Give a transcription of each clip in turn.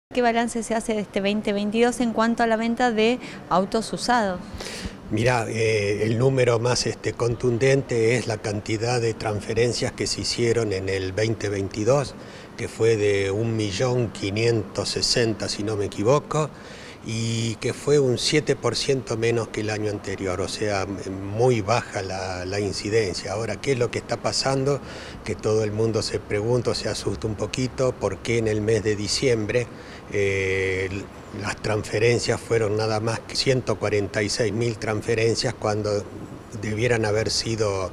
¿Qué balance se hace de este 2022 en cuanto a la venta de autos usados? Mirá, el número más contundente es la cantidad de transferencias que se hicieron en el 2022, que fue de 1.560.000, si no me equivoco, y que fue un 7% menos que el año anterior, o sea, muy baja la incidencia. Ahora, ¿qué es lo que está pasando? Que todo el mundo se pregunta, se asusta un poquito, ¿por qué en el mes de diciembre las transferencias fueron nada más que 146.000 transferencias cuando debieran haber sido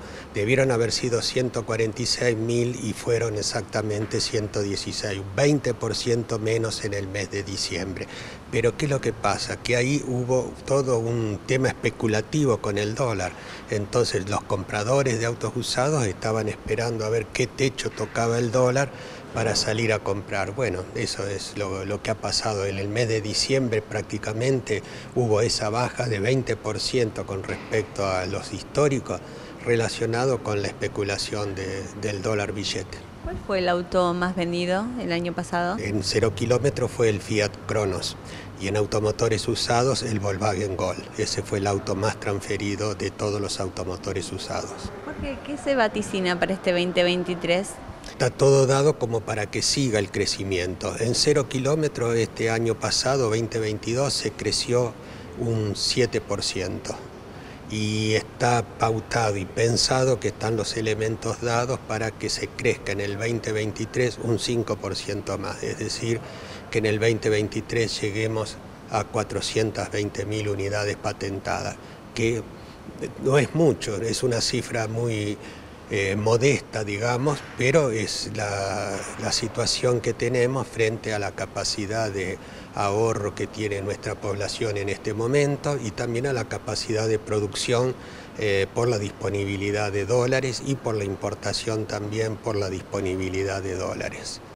146.000 y fueron exactamente 116, un 20% menos en el mes de diciembre. Pero ¿qué es lo que pasa? Que ahí hubo todo un tema especulativo con el dólar. Entonces los compradores de autos usados estaban esperando a ver qué techo tocaba el dólar para salir a comprar. Bueno, eso es lo que ha pasado. En el mes de diciembre prácticamente hubo esa baja de 20% con respecto a los históricos relacionado con la especulación del dólar billete. ¿Cuál fue el auto más vendido el año pasado? En 0 kilómetros fue el Fiat Cronos y en automotores usados el Volkswagen Gol. Ese fue el auto más transferido de todos los automotores usados. Jorge, ¿qué se vaticina para este 2023? Está todo dado como para que siga el crecimiento. En 0 kilómetros este año pasado, 2022, se creció un 7%. Y está pautado y pensado que están los elementos dados para que se crezca en el 2023 un 5% más. Es decir, que en el 2023 lleguemos a 420.000 unidades patentadas, que no es mucho, es una cifra muy modesta, digamos, pero es la situación que tenemos frente a la capacidad de ahorro que tiene nuestra población en este momento y también a la capacidad de producción por la disponibilidad de dólares y por la importación también por la disponibilidad de dólares.